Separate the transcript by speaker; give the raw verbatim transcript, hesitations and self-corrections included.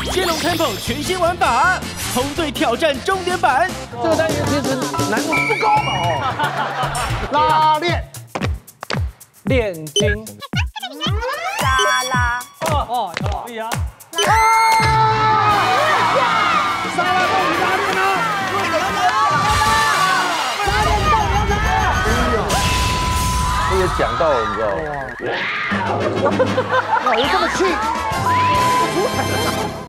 Speaker 1: 接龙 Temple 全新玩法，红队挑战终点版。
Speaker 2: 这个单元其实难度不高嘛哦。拉链，炼金，
Speaker 3: 沙拉。
Speaker 2: 哦哦，可以啊。啊！沙拉到底拉链呢？拉链到底要哪？
Speaker 4: 这也讲到了，你知道吗？
Speaker 2: 哇，有这么气？